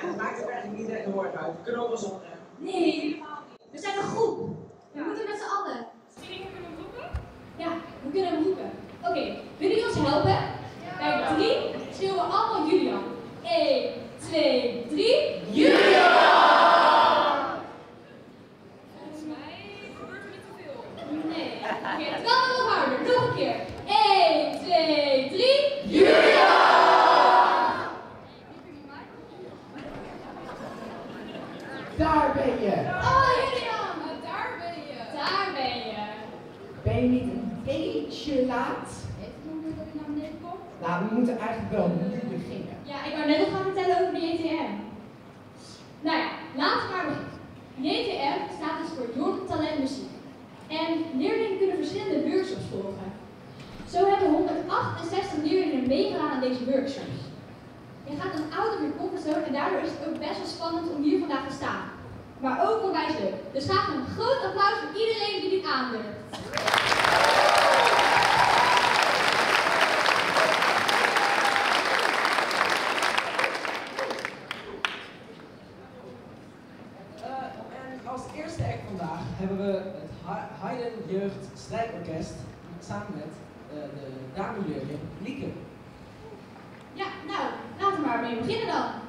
het maakt er eigenlijk niet echt heel erg uit. We kunnen ook wel zonder. Nee, helemaal niet. We zijn een groep. We moeten met z'n allen. Misschien kunnen we roepen? Ja, we kunnen hem roepen. Oké, willen jullie ons helpen? Bij 3 schreeuwen we allemaal Julian. 1, 2, 3. Julian! Volgens mij gebeurt er niet te veel. Nee. Oké, het kan nog harder. Nog een keer. 1, 2, 3. Julian! Daar ben je! Oh, Julian! Daar ben je. Daar ben je. Ben je niet een beetje laat? Heeft het nog niet dat je naar beneden komt? Nou, we moeten eigenlijk wel nu beginnen. Ja, ik wou net nog gaan vertellen over de JTM. Nou ja, laten we maar beginnen. JTM staat dus voor Jong Talent Muziek. En leerlingen kunnen verschillende workshops volgen. Zo hebben 168 leerlingen meegedaan aan deze workshops. Je gaat dan out of je comfortzone en daardoor is het ook best wel spannend om hier vandaag te staan. Maar ook onwijs leuk. Dus graag een groot applaus voor iedereen die dit aandurft. En als eerste act vandaag hebben we het Haydn Jeugd Strijkorkest samen met de dameleerling Lieke. Ja, nou, laten we maar mee beginnen dan.